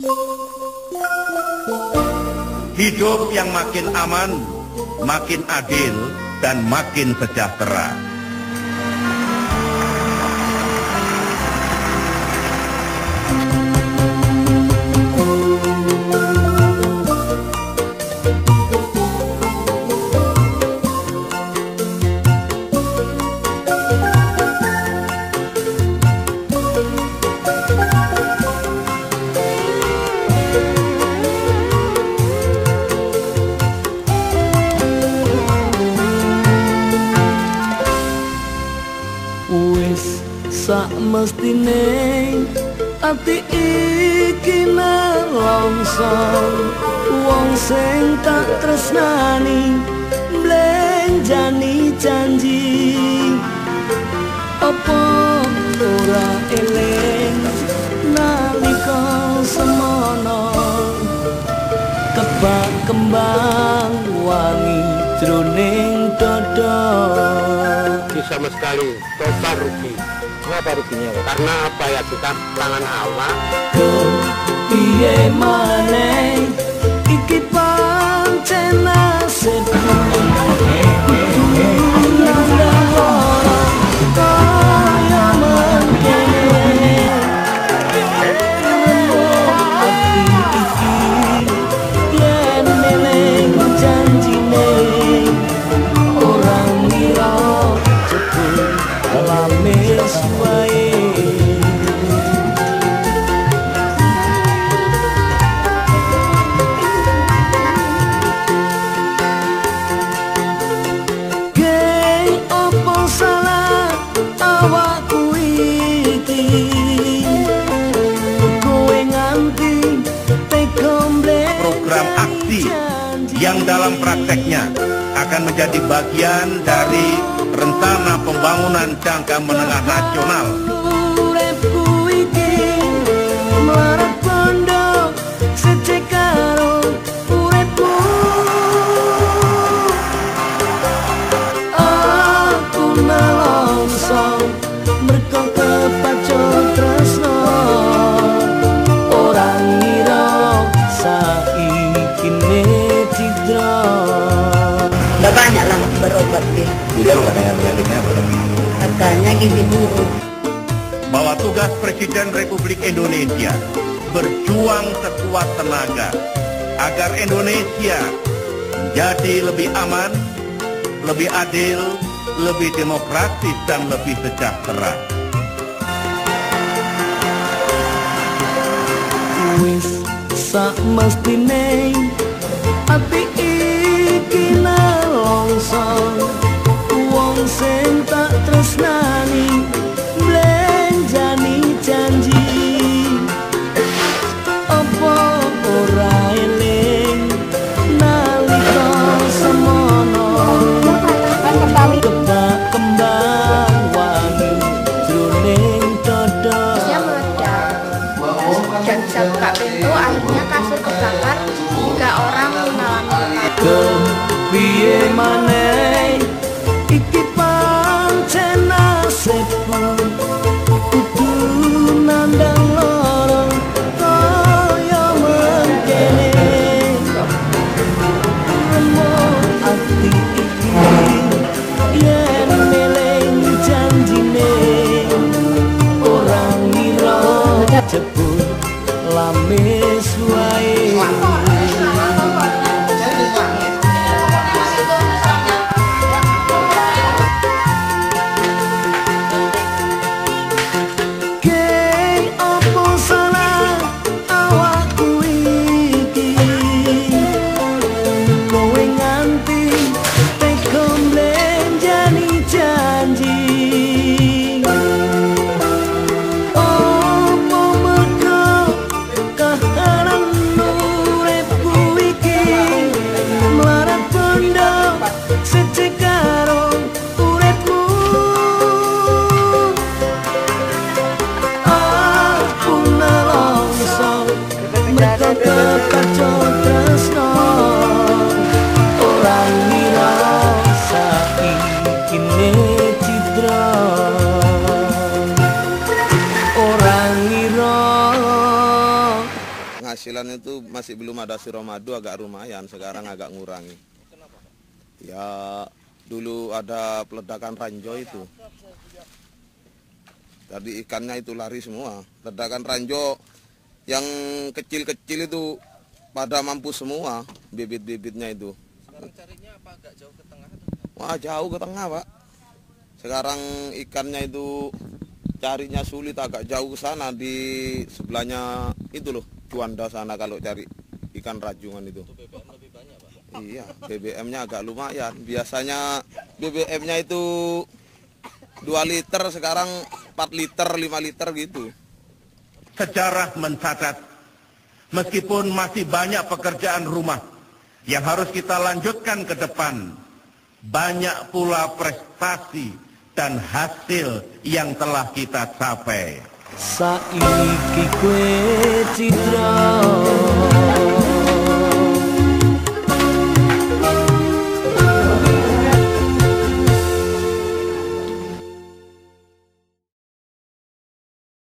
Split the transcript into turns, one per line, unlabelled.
Hidup yang makin aman, makin adil, dan makin sejahtera.
Sak mestine ati iki nelongso wong sing tak tresnani mlenjani janji apa ora eling nalika semono kebak kembang wangi jroning dada.
Sama sekali total rugi. Kenapa ruginya? Karena apa ya, kita tangan awak.
Piye maneh iki pancen nasibku.
Program aksi yang dalam prakteknya akan menjadi bagian dari rencana pembangunan jangka menengah nasional.
Banyaklah berobat deh.
Tidak katanya
Harganya gizi buruk.
Bahwa tugas Presiden Republik Indonesia berjuang sekuat tenaga agar Indonesia menjadi lebih aman, lebih adil, lebih demokratis, dan lebih sejahtera.
Wis sak mestine ati iki nelongso wong sing tak tresnani mlenjani janji apa ora eling nalika semono kebak kembang wangi jroning dada.
Dan bisa buka pintu, akhirnya kasur kebakar, 3 orang mengalami luka.
Piye maneh iki pancen nasibku kudu nandang loro kaya mengkene remuk ati iki yen eling janjine ora ngira jebul lamis wae.
penghasilan itu masih belum ada Suramadu, agak lumayan, sekarang agak ngurangi. Ya dulu ada peledakan ranjau itu. Tadi ikannya itu lari semua. Ledakan ranjau yang kecil-kecil itu pada mampus semua, bibit-bibitnya itu.
Sekarang carinya apa agak jauh ke tengah?
Wah, jauh ke tengah, Pak. Sekarang ikannya itu carinya sulit, agak jauh ke sana, di sebelahnya itu loh, Juanda sana kalau cari ikan rajungan itu.
Itu BBM lebih banyak, Pak?
Iya, BBM-nya agak lumayan. Biasanya BBM-nya itu 2 liter, sekarang 4 liter, 5 liter gitu.
Sejarah mencatat, meskipun masih banyak pekerjaan rumah yang harus kita lanjutkan ke depan, banyak pula prestasi dan hasil yang telah kita capai.
Saiki kowe citra